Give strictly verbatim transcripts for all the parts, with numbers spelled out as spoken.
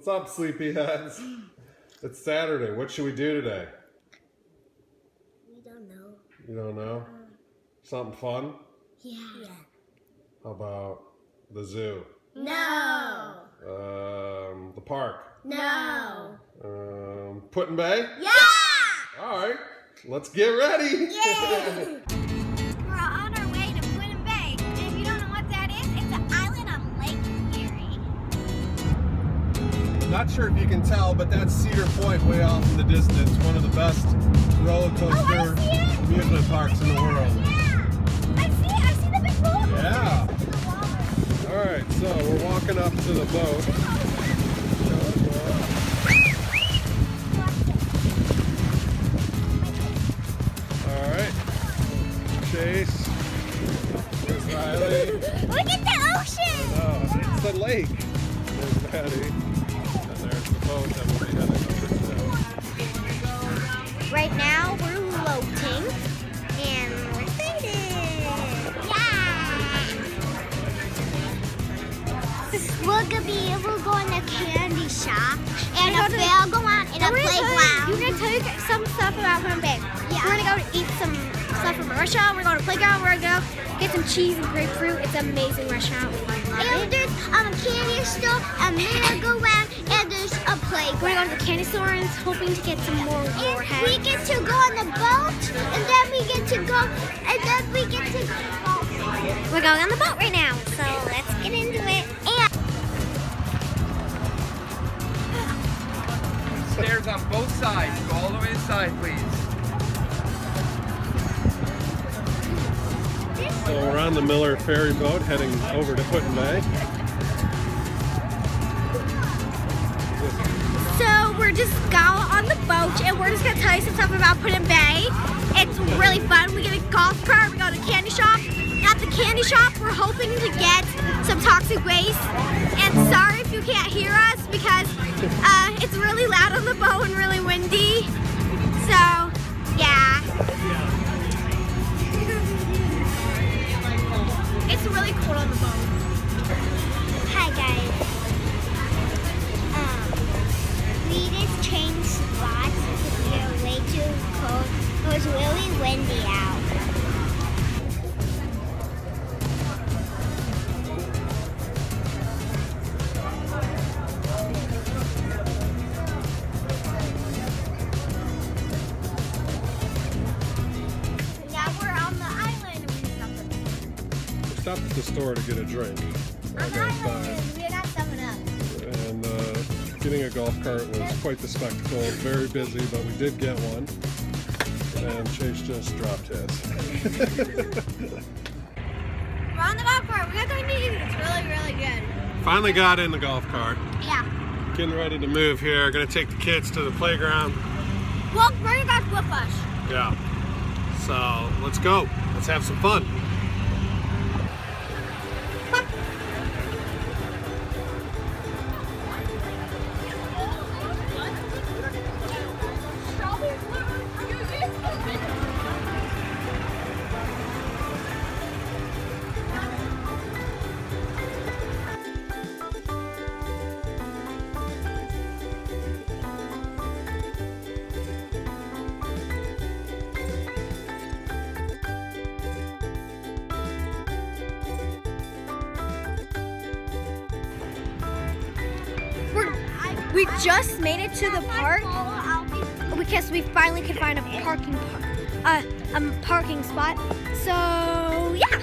What's up, sleepyheads? It's Saturday. What should we do today? We don't know. You don't know? Uh, Something fun? Yeah. yeah. How about the zoo? No. Um, the park? No. Um, Put-in Bay? Yeah! All right. Let's get ready. Yay! We're on our way to Put-in Bay. And if you don't know what that is, it's an island on Lake Erie. Not sure if you can tell, but that's Cedar Point way off in the distance. One of the best roller coaster oh, amusement parks in the world. Yeah, I see it. I see the big roller coaster. Yeah. All right, so we're walking up to the boat. All right, Chase. There's Riley. Look at the ocean. Oh, it's the lake. There's Maddie. And there's the boat that we'll be heading over to. Right now, we're floating, and we're excited. Yeah! We're gonna be able to go in the candy shop, and a fair go on in a playground. We're gonna tell you some stuff about Put-in Bay. Yeah. We're gonna go eat some stuff from a restaurant. We're going to playground. We're gonna go get some cheese and grapefruit. It's an amazing restaurant. We love and it. there's um, a candy store, a merry-go-round, and there's a playground. We're going to the candy store and hoping to get some more warheads. We get to go on the boat, and then we get to go, and then we get to go. We're going on the boat right now, so let's get into it. And stairs on both sides. Go all the way inside, please. So we're on the Miller ferry boat heading over to Put-in Bay. so we're just got on the boat, and we're just gonna tell you some stuff about Put-in Bay. It's really fun. We get a golf cart. We go to the candy shop. At the candy shop, we're hoping to get some toxic waste. And sorry if you can't hear us because uh, it's really loud on the boat and really windy. So, yeah. It's really cold on the boat. Hi guys. Um, we just changed spots because we were way too cold. It was really windy out. Stopped at the store to get a drink. On the island, we got seven up. And uh, getting a golf cart was quite the spectacle. Very busy, but we did get one. And Chase just dropped his. We're on the golf cart. We got something to eat. It's really, really good. Finally got in the golf cart. Yeah. Getting ready to move here. Gonna take the kids to the playground. Well, bring you guys with us. Yeah. So let's go. Let's have some fun. We just made it to the park because we finally could find a parking park, uh, a parking spot. So yeah.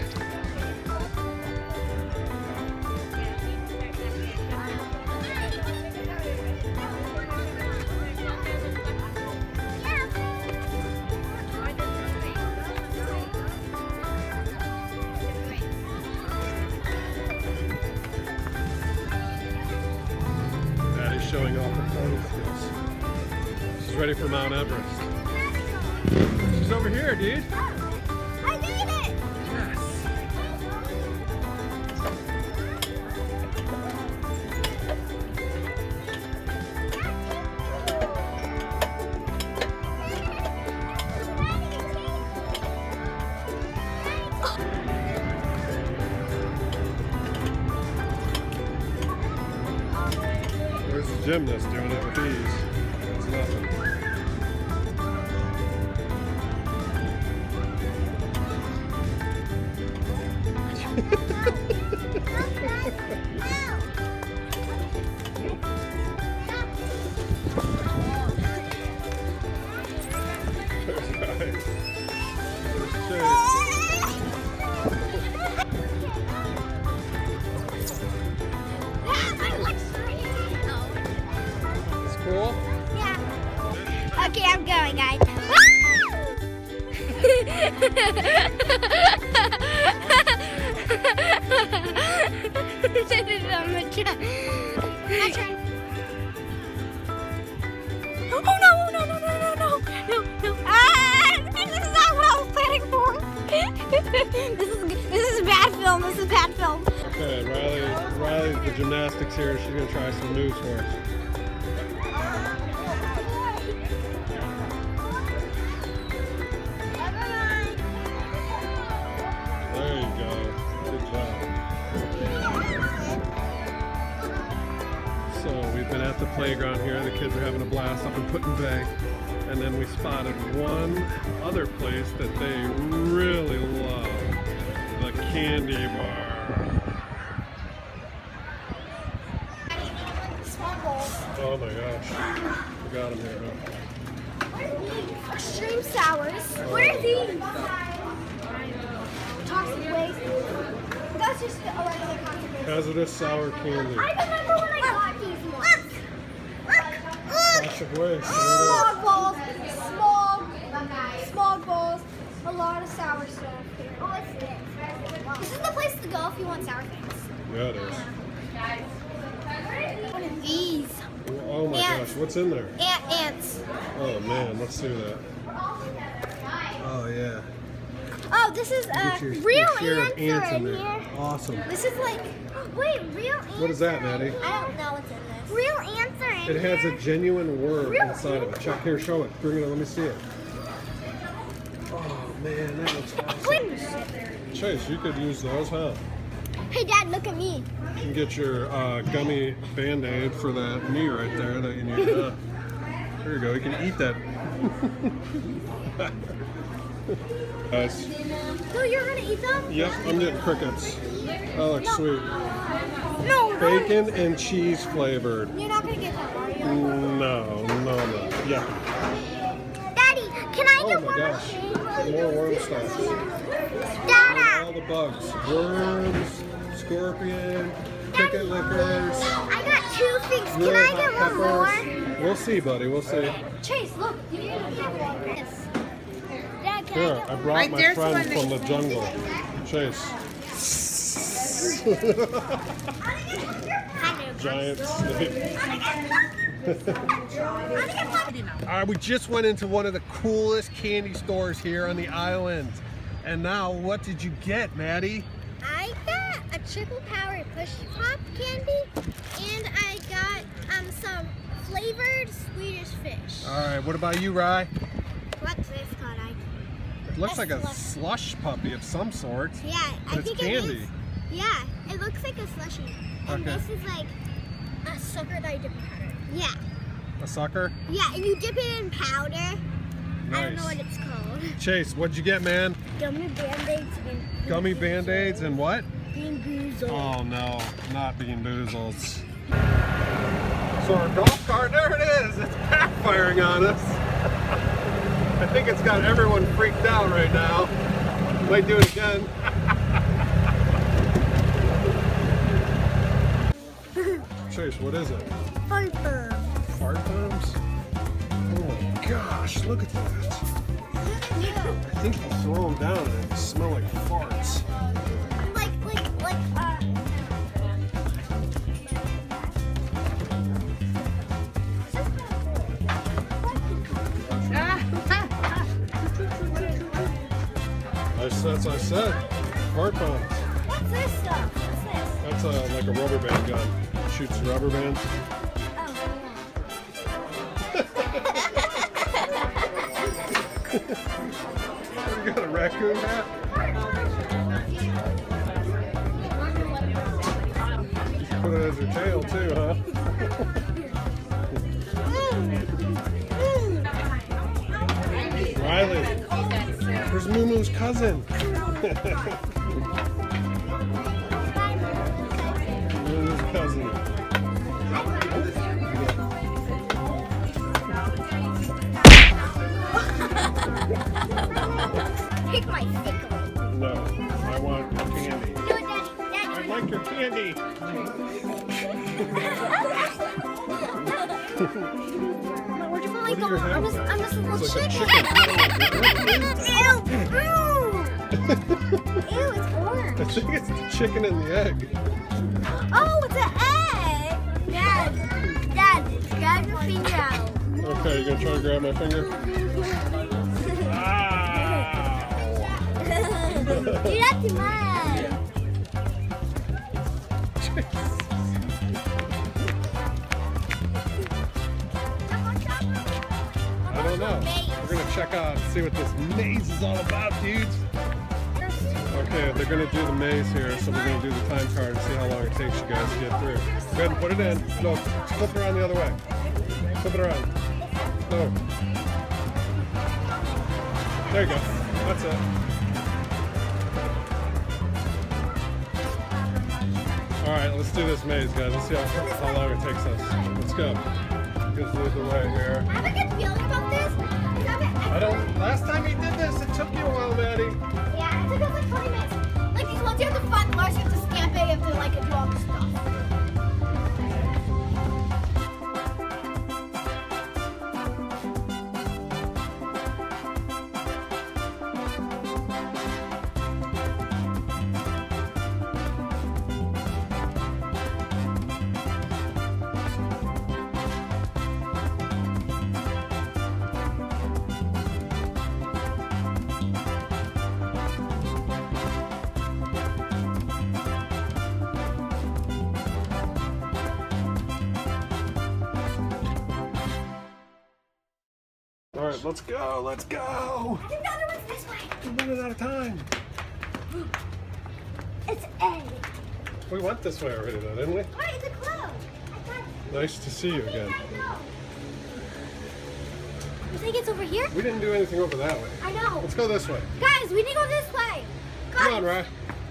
Showing off her photo skills. She's ready for Mount Everest. She's over here, dude. I made it! Yes. gymnast doing it with ease. It's nothing. Cool? Yeah. Okay, I'm going, guys. My turn. Oh no, no, no, no, no, no, no, no. Ah, this is not what I was planning for. this is this is bad film. This is bad film. Okay, Riley, Riley's the gymnastics here. She's gonna try some moves for us. There you go. Good job. So we've been at the playground here. The kids are having a blast up in Put-in-Bay. And then we spotted one other place that they really love. The candy bar. Oh my gosh. We got them here, huh? Extreme sours. What are these? Toxic waste. That's just a regular concentrate. Hazardous sour candy. I remember when I got these ones. Toxic waste. Small balls, small, small balls, a lot of sour stuff here. Oh, what's this? This is the place to go if you want sour things. Yeah, it is. What are these? Oh my Ants. gosh, what's in there? Ant ants. Oh man, let's do that. Oh yeah. Oh, this is Get a your, real your share ants of ants are in in there. here. Awesome. This is like, wait, real ants. What is that, Maddie? I don't know what's in this. Real ants are in It has here. a genuine worm Real inside of it. Check here, show it. Bring it in, let me see it. Oh man, that looks awesome. Wait. Chase, you could use those, huh? Hey, Dad, look at me. You can get your uh, gummy Band-Aid for that knee right there that you need. Uh, there you go, you can eat that. Nice. So you're gonna eat them? Yep, I'm getting crickets. That looks sweet. No. Bacon and cheese flavored. You're not gonna get them, are you? No, no, no. Yeah. Daddy, can I Oh get my one gosh. of More worm stuff. Dada. All the bugs. Worms, scorpion, cricket lickers. I got two things. Can really I hot get one more? peppers. We'll see, buddy. We'll see. Chase, look. You didn't get one. Yes. Dad, can Here, I get I one? brought Right my there's friend one from the that- jungle. Chase. Giant snake. All right, we just went into one of the coolest candy stores here on the island. And now, what did you get, Maddie? I got a triple powered push pop candy, and I got um some flavored Swedish fish. All right, what about you, Rye? What's this called? I, It looks A like a slush. slush puppy of some sort. yeah, But I it's think candy. it is. Yeah, it looks like a slushie. And Okay. this is like a sucker that you dip in powder. Yeah. A sucker? Yeah, and you dip it in powder. I don't know what Nice. it's called. Chase, what'd you get, man? Gummy Band-Aids and Gummy Band-Aids and what? Bean Boozled. Oh no, not Bean Boozles. So our golf cart, there it is. It's backfiring on us. I think it's got everyone freaked out right now. Might do it again. Chase, what is it? Fun fur. Fart bombs? Oh my gosh, look at that. I think you throw them down and they smell like farts. Like, like, like, uh... I, that's what I said. Fart bombs. What's this stuff? What's this? That's a, like a rubber band gun. Shoots rubber bands. You got a raccoon hat? Put it as your tail too, huh? There's Moo Moo's cousin. Moo Moo's cousin. Pick my sticker. No, I want candy. No, Daddy, Daddy. I like your candy. Where'd you What like do go? you have I'm just, there? I'm just a little It's like a chicken. chicken. Ew! Ew, it's orange. I think it's the chicken and the egg. Oh, it's an egg! Dad, Dad, grab your finger out. Okay, you gonna try to grab my finger? Ow! You're not too much. I don't know. We're gonna check out and see what this maze is all about, dudes. Okay, they're gonna do the maze here, so we're gonna do the time card and see how long it takes you guys to get through. Go ahead and put it in. No, flip it around the other way. Flip it around. No. There you go. That's it. Alright, let's do this maze, guys. Let's see how, how long it takes us. Let's go. Just lead the way here. I have a good feeling about this. I don't. Last time he did this, it took you a while, Maddie. Yeah, it took us like twenty minutes. Like these ones, you have to find the last, you have to stamp it, you have to like do all the stuff. Alright, let's go, let's go! I think the other one's this way. We're running out of time. It's A. We went this way already though, didn't we? Wait, it's a clue. I got it. Nice to see you again. I know. You think it's over here? We didn't do anything over that way. I know. Let's go this way. Guys, we need to go this way. Guys. Come on, Rye.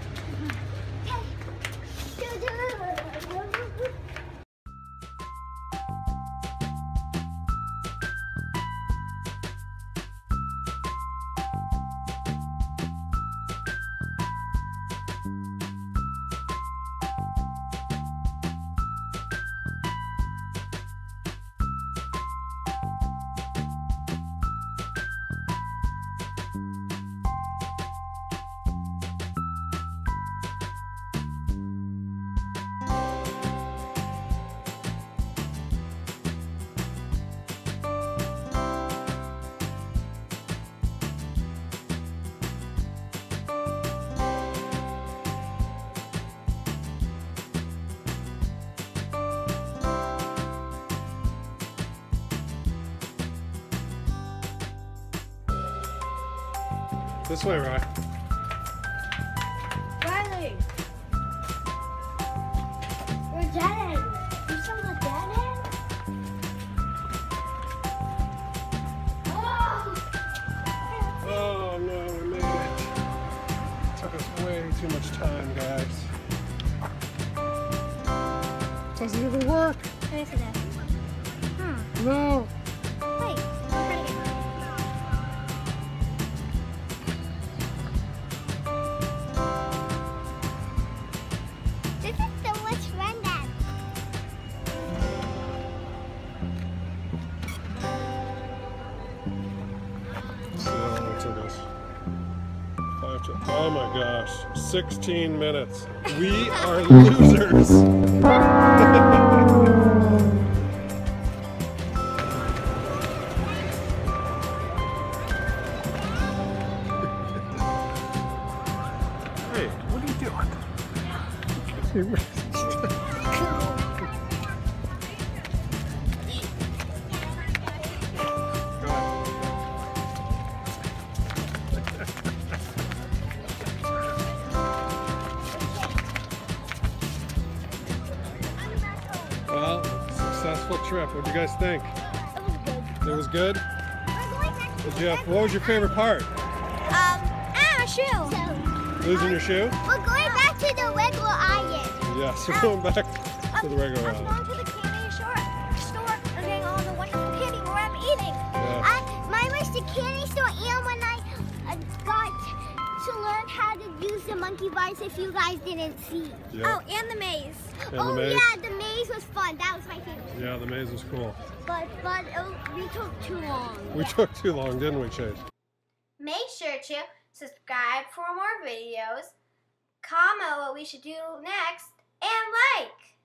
This way, Rye. Riley. We're dead end. You're still the dead end? Oh! Oh no, we made it. Took us way too much time, guys. Doesn't even work. Yes, it does. Hmm. No. Wait. I'll try it again. This is so much fun, Dad. So how long it took us? Five to, oh my gosh, sixteen minutes. We are losers. Hey, what are you doing? Go ahead. Well, successful trip. What do you guys think? It was good. It was good? We're going next Did you have, what was your favorite part? Um, ah, shoe. So, Losing your shoe? we're going back to the regular island. Yes, we're going back to the regular I'm island. going to the candy store, store and getting all the wonderful candy where I'm eating. Yeah. I, mine was the candy store, and when I uh, got to learn how to use the monkey bars, if you guys didn't see. Yeah. Oh, and the maze. And oh the maze. yeah, the maze was fun. That was my favorite. Yeah, the maze was cool. But but uh, we took too long. We took too long, didn't we, Chase? Make sure to subscribe for more videos, comment what we should do next, and like.